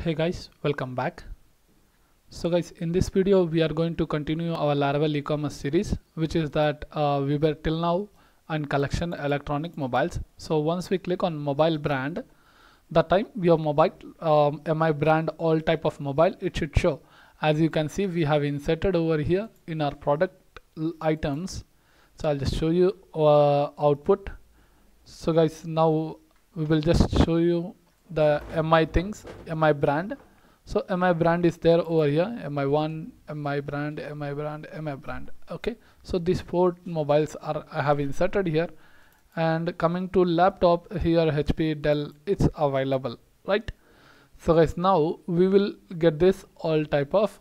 Hey guys, welcome back. So guys, in this video we are going to continue our Laravel e-commerce series, which is that we were till now on collection electronic mobiles. So once we click on mobile brand, that time we have mobile MI brand all type of mobile, it should show. As you can see, we have inserted over here in our product items. So I'll just show you output. So guys, now we will just show you the MI things, MI brand. So MI brand is there over here, MI1, MI brand, MI brand, MI brand. Okay, so these four mobiles are I have inserted here. And coming to laptop, here HP, Dell, it's available, right? So guys, now we will get this all type of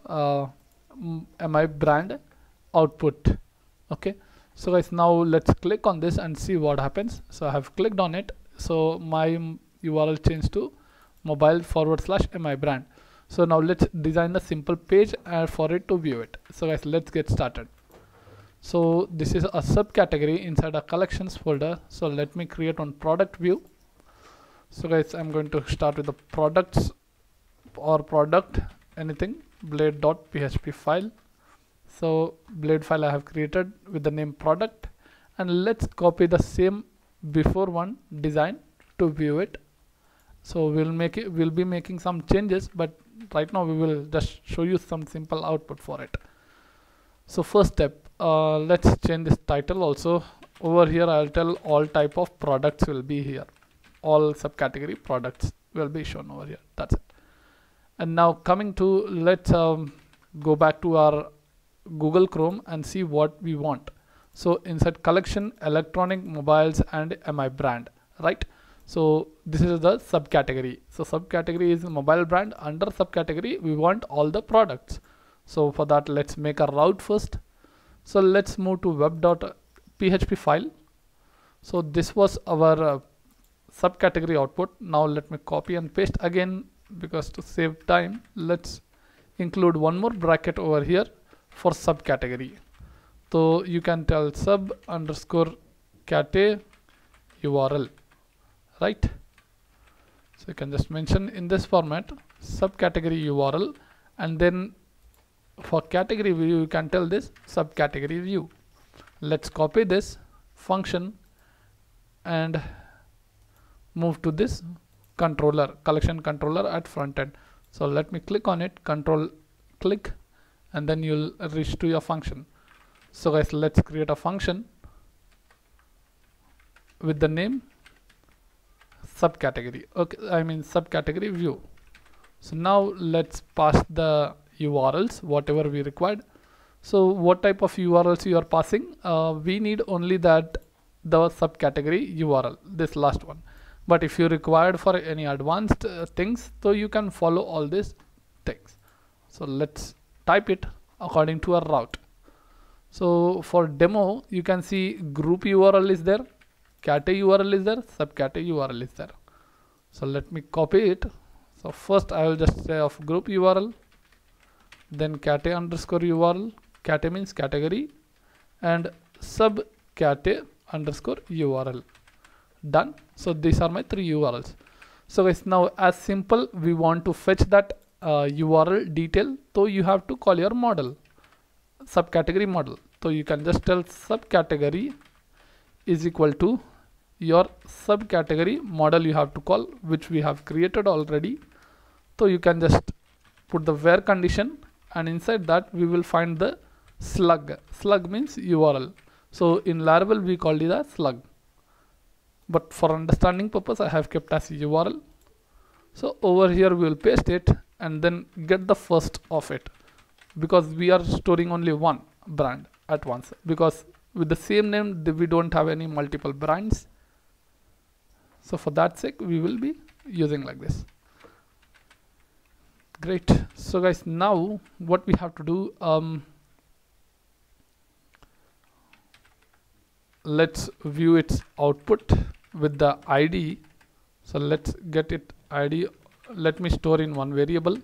MI brand output. Okay, so guys, now let's click on this and see what happens. So I have clicked on it, so my URL changed to mobile/MI brand. So now let's design a simple page for it to view it. So guys, let's get started. So this is a subcategory inside a collections folder. So let me create one product view. So guys, I'm going to start with the products or product anything blade.php file. So blade file I have created with the name product, and let's copy the same before one design to view it. So we'll be making some changes, but right now we will just show you some simple output for it. So first step, let's change this title also. Over here I'll tell all type of products will be here, all subcategory products will be shown over here. That's it. And now coming to, let's go back to our Google Chrome and see what we want. So inside collection electronic mobiles and MI brand, right? So this is the subcategory. So subcategory is mobile brand. Under subcategory we want all the products. So for that, let's make a route first. So let's move to web.php file. So this was our subcategory output. Now let me copy and paste again, because to save time, let's include one more bracket over here for subcategory. So you can tell sub_cate URL, right? So you can just mention in this format subcategory URL, and then for category view you can tell this subcategory view. Let's copy this function and move to this controller, collection controller at front end. So let me click on it, control click, and then you'll reach to your function. So guys, let's create a function with the name subcategory. Okay, I mean subcategory view. So now let's pass the URLs whatever we required. So what type of URLs you are passing? We need only that the subcategory URL, this last one. But if you required for any advanced things, so you can follow all these things. So let's type it according to our route. So for demo, you can see group URL is there, cate URL is there, subcate URL is there. So let me copy it. So first I will just say of group URL, then cate_URL, cate means category, and subcate_URL. Done. So these are my three URLs. So guys, now as simple we want to fetch that URL detail, so you have to call your model, subcategory model. So you can just tell subcategory is equal to your subcategory model you have to call, which we have created already. So you can just put the where condition, and inside that we will find the slug. Slug means URL. So in Laravel we call it as slug, but for understanding purpose I have kept as URL. So over here we will paste it and then get the first of it, because we are storing only one brand at once, because with the same name we don't have any multiple brands. So for that sake we will be using like this. Great. So guys, now what we have to do, let's view its output with the ID. So let's get it ID. Let me store in one variable,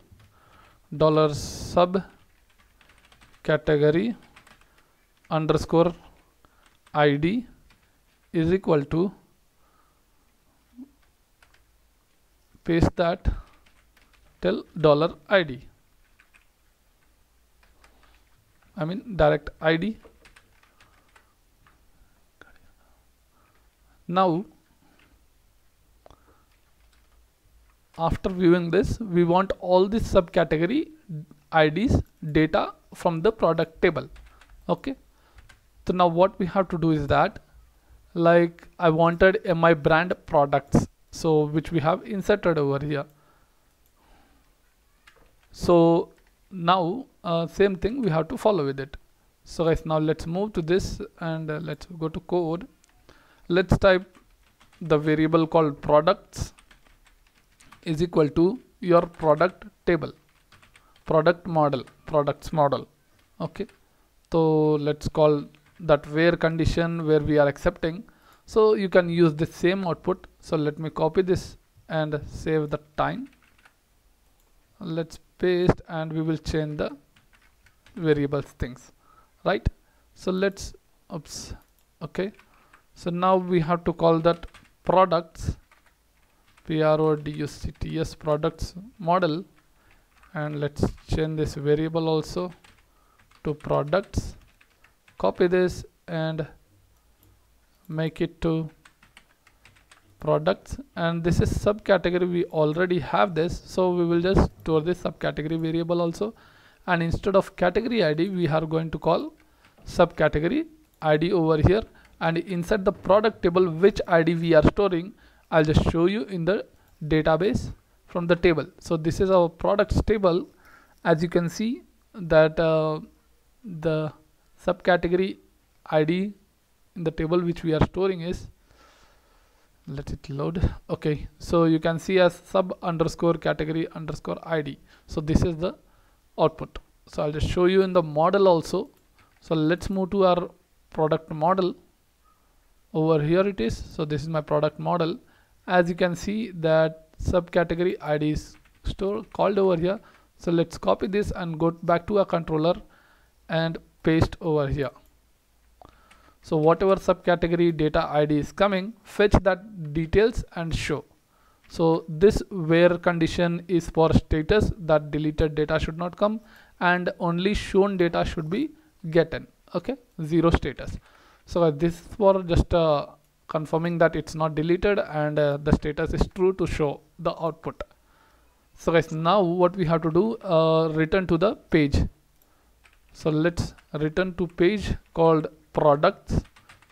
$subcategory underscore ID is equal to, paste that, till $id, I mean direct ID. Now after viewing this, we want all the subcategory IDs data from the product table. Okay, so now what we have to do is that, like I wanted my brand products, so which we have inserted over here. So now same thing we have to follow with it. So guys, now let's move to this and let's go to code. Let's type the variable called products is equal to your product table, product model, products model. Okay, so let's call that where condition where we are accepting. So you can use the same output. So let me copy this and save the time. Let's paste and we will change the variables things, right? So let's oops. Okay, so now we have to call that products, products, products model, and let's change this variable also to products. Copy this and make it to products, and this is subcategory. We already have this, so we will just store this subcategory variable also, and instead of category ID we are going to call subcategory ID over here, and inside the product table which ID we are storing, I'll just show you in the database from the table. So this is our products table. As you can see that the subcategory ID in the table which we are storing is, let it load. Okay, so you can see as sub underscore category underscore ID. So this is the output. So I'll just show you in the model also. So let's move to our product model. Over here it is. So this is my product model. As you can see that subcategory ID is called over here. So let's copy this and go back to our controller and paste over here. So whatever subcategory data ID is coming, fetch that details and show. So this where condition is for status, that deleted data should not come, and only shown data should be gotten. Okay, 0 status. So this for just confirming that it's not deleted and the status is true to show the output. So guys, now what we have to do, return to the page. So let's return to page called products,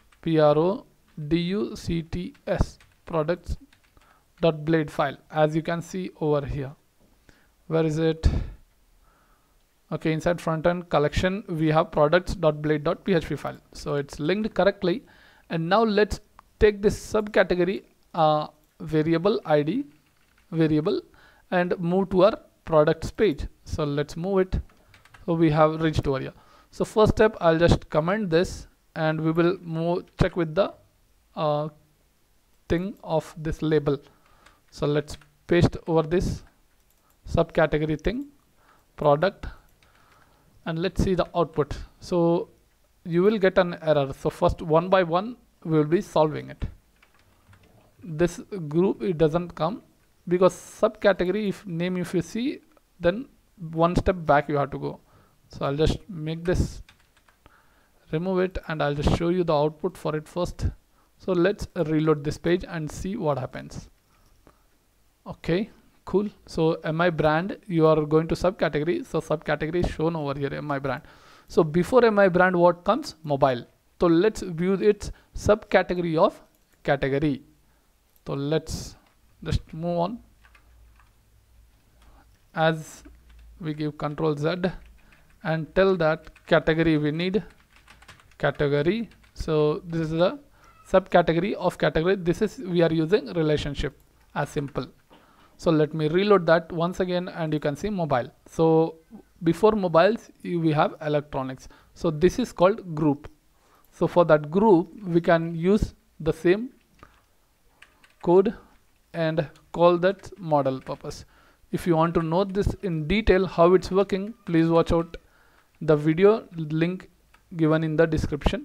products, products.blade file. As you can see over here, where is it? Okay, inside front end collection we have products.blade.php file. So it's linked correctly. And now let's take this subcategory variable ID variable and move to our products page. So let's move it. So we have reached over here. So first step, I'll just comment this and we will check with the thing of this label. So let's paste over this subcategory thing, product, and let's see the output. So you will get an error. So first, one by one we will be solving it. This group, it doesn't come because subcategory name if you see, then one step back you have to go. So I'll just make this, remove it, and I'll just show you the output for it first. So let's reload this page and see what happens. Okay, cool. So MI brand, you are going to subcategory. So subcategory is shown over here, MI brand. So before MI brand, what comes? Mobile. So let's view its subcategory of category. So let's just move on. As we give Control Z and tell that category we need category. So this is the subcategory of category. This is we are using relationship as simple. So let me reload that once again and you can see mobile. So before mobiles we have electronics. So this is called group. So for that group we can use the same code and call that model purpose. If you want to know this in detail how it's working, please watch out the video link given in the description.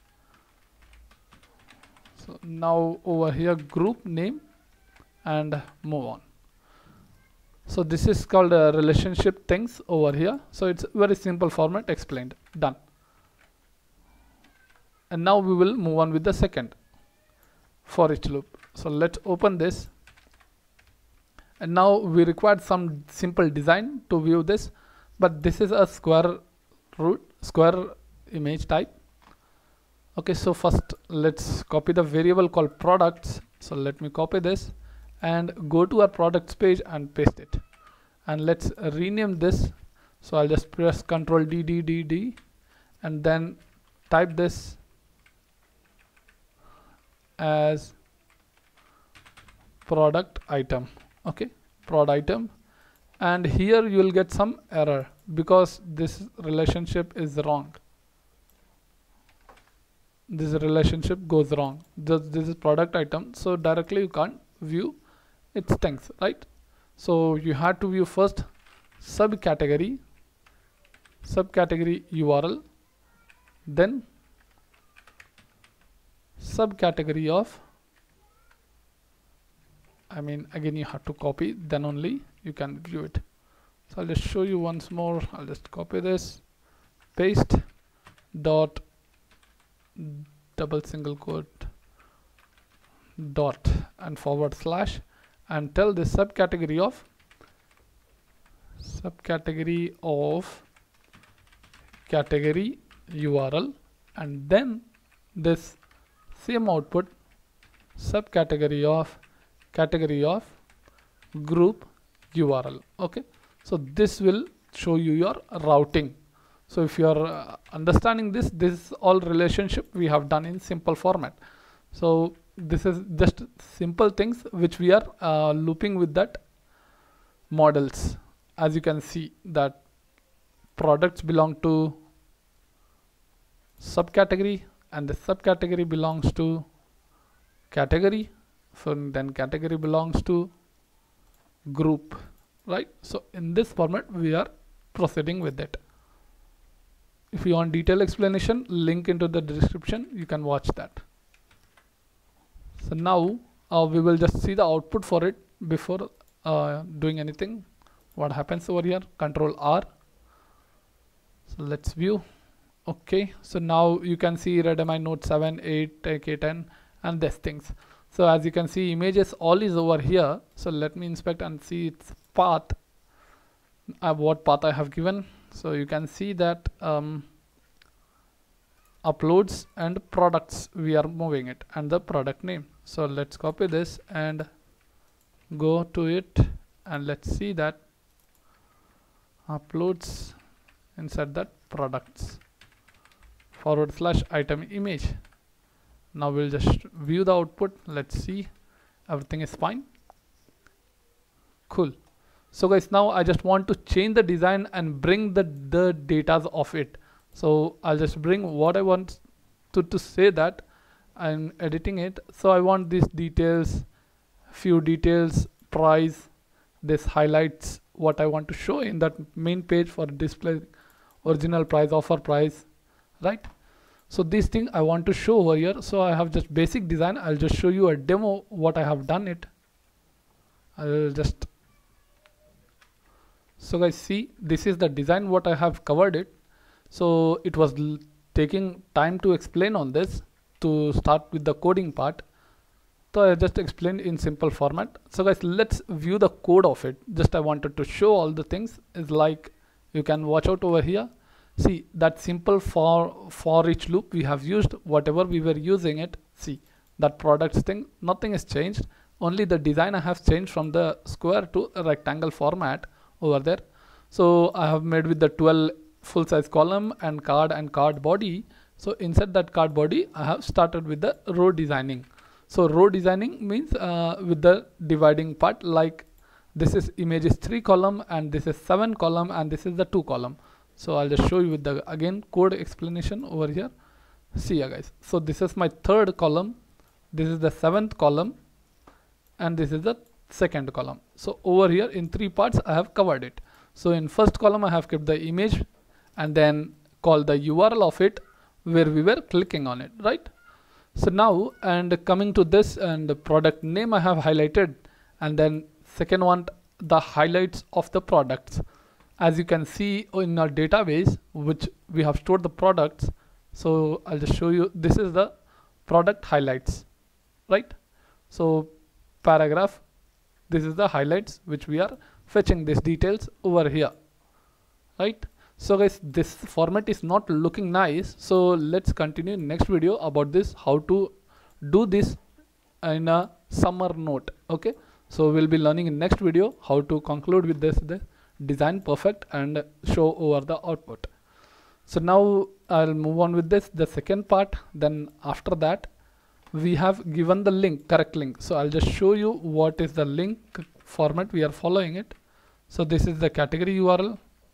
So now over here group name and move on. So this is called relationship things over here. So it's very simple format explained. Done. And now we will move on with the second for each loop. So let's open this. And now we require some simple design to view this, but this is a square image type. Okay, so first let's copy the variable called products. So let me copy this and go to our products page and paste it, and let's rename this. So I'll just press Ctrl D and then type this as product item. Okay, prod item, and here you will get some error because this relationship is wrong. This relationship goes wrong. This is product item, so directly you can't view its things, right? So you have to view first subcategory URL, then subcategory of, again you have to copy, then only you can view it. So I'll just show you once more. I'll just copy this, paste, dot, double single quote, dot, and forward slash, and tell this subcategory of category URL, and then this same output subcategory of category of group URL. Okay, so this will show you your routing. So if you are understanding this is all relationship we have done in simple format. So this is just simple things which we are looping with that models. As you can see that products belong to subcategory and the subcategory belongs to category. So then category belongs to group, right? So in this format we are proceeding with it. If you want detailed explanation, link into the description, you can watch that. So now we will just see the output for it before doing anything. What happens over here? Control R. So let's view. Okay, so now you can see Redmi Note 7, 8, K10 and these things. So as you can see, images all is over here. So let me inspect and see its path, what path I have given. So you can see that uploads and products we are moving it, and the product name. So let's copy this and go to it, and let's see that uploads inside that products forward slash item image. Now we'll just view the output. Let's see, everything is fine. Cool. So guys, now I just want to change the design and bring the data of it. So I'll just bring what I want to say that I'm editing it. So I want these details, few details, price, this highlights what I want to show in that main page for display, original price, offer price, right? So this thing I want to show over here. So I have just basic design. I'll just show you a demo what I have done it. I'll just, so guys, see, this is the design what I have covered it. So it was taking time to explain on this to start with the coding part. So I just explained in simple format. So guys, let's view the code of it. Just I wanted to show all the things is like, you can watch out over here. See that simple for each loop we have used, whatever we were using it. See that products thing, nothing has changed. Only the design I have changed from the square to a rectangle format over there. So I have made with the 12 full size column and card body. So inside that card body I have started with the row designing. So row designing means with the dividing part, like this is image is 3 column and this is 7 column and this is the 2 column. So I'll just show you with the again code explanation over here. See ya guys. So this is my third column, this is the 7th column, and this is the second column. So over here in 3 parts I have covered it. So in first column I have kept the image and then call the URL of it where we were clicking on it, right? So now, and coming to this, and the product name I have highlighted, and then second one the highlights of the products. As you can see in our database, which we have stored the products. So I'll just show you, this is the product highlights, right? So paragraph, this is the highlights which we are fetching these details over here, right? So guys, this format is not looking nice, so let's continue next video about this, how to do this in a summer note. Okay, so we'll be learning in next video how to conclude with this, the design perfect and show over the output. So now I'll move on with this, the second part. Then after that we have given the link, correct link. So I'll just show you what is the link format we are following it. So this is the category URL.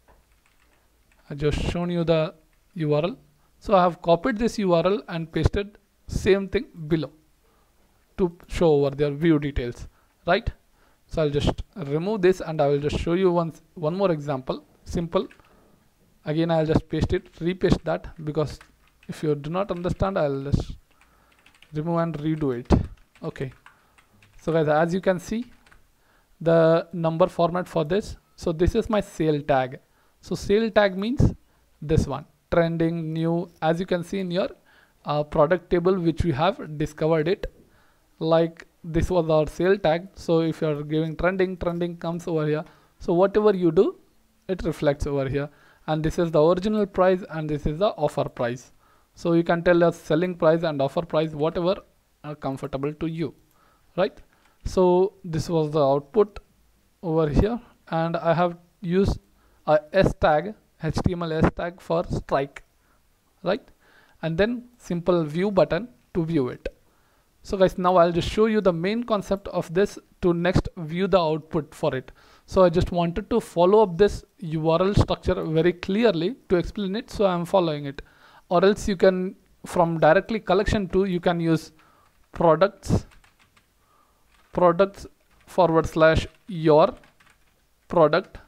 I just shown you the URL. So I have copied this URL and pasted same thing below to show over their view details, right? So I'll just remove this and I will just show you one more example. Simple. Again, I'll just paste it, repaste that, because if you do not understand, I'll just remove and redo it. Okay. So guys, as you can see, the number format for this. So this is my sale tag. So sale tag means this one, trending, new. As you can see in your product table, which we have discovered it, like this was our sale tag. So if you are giving trending, trending comes over here. So whatever you do, it reflects over here. And this is the original price and this is the offer price. So you can tell us selling price and offer price, whatever are comfortable to you, right? So this was the output over here, and I have used a S tag, HTML S tag for strike, right? And then simple view button to view it. So guys, now I'll just show you the main concept of this to next view the output for it. So I just wanted to follow up this URL structure very clearly to explain it. So I'm following it, or else you can from directly collection to, you can use products / your product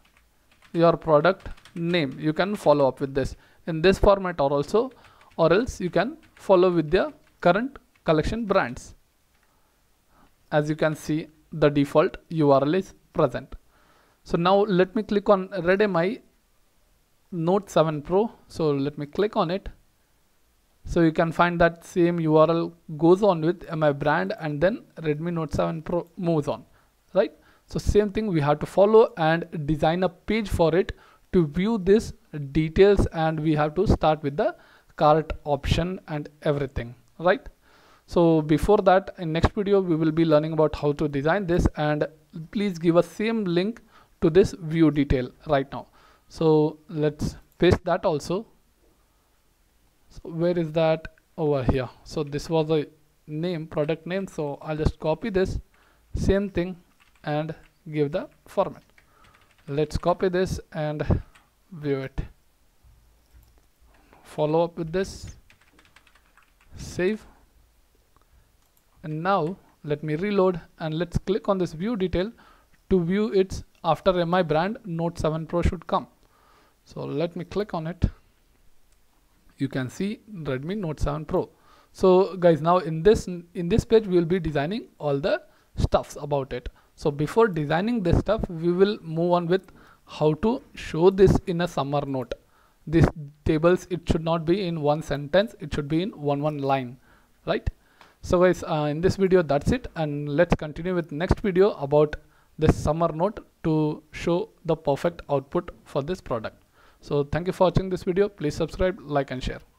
name. You can follow up with this in this format or also, or else you can follow with the current collection brands. As you can see, the default URL is present. So now let me click on Redmi Note 7 Pro. So let me click on it. So you can find that same URL goes on with my brand, and then Redmi Note 7 Pro moves on, right? So same thing we have to follow and design a page for it to view this details, and we have to start with the cart option and everything, right? So before that, in next video we will be learning about how to design this, and please give us same link to this view detail right now. So let's paste that also. So where is that? Over here. So this was the name, product name. So I'll just copy this same thing and give the format. Let's copy this and view it. Follow up with this, save, and now let me reload and let's click on this view detail to view it after my brand Note 7 Pro should come. So let me click on it. You can see Redmi Note 7 Pro. So guys, now in this page we will be designing all the stuffs about it. So before designing this stuff, we will move on with how to show this in a summer note. These tables, it should not be in one sentence, it should be in one line, right? So guys, in this video that's it, and let's continue with next video about this summer note to show the perfect output for this product. So thank you for watching this video. Please subscribe, like and share.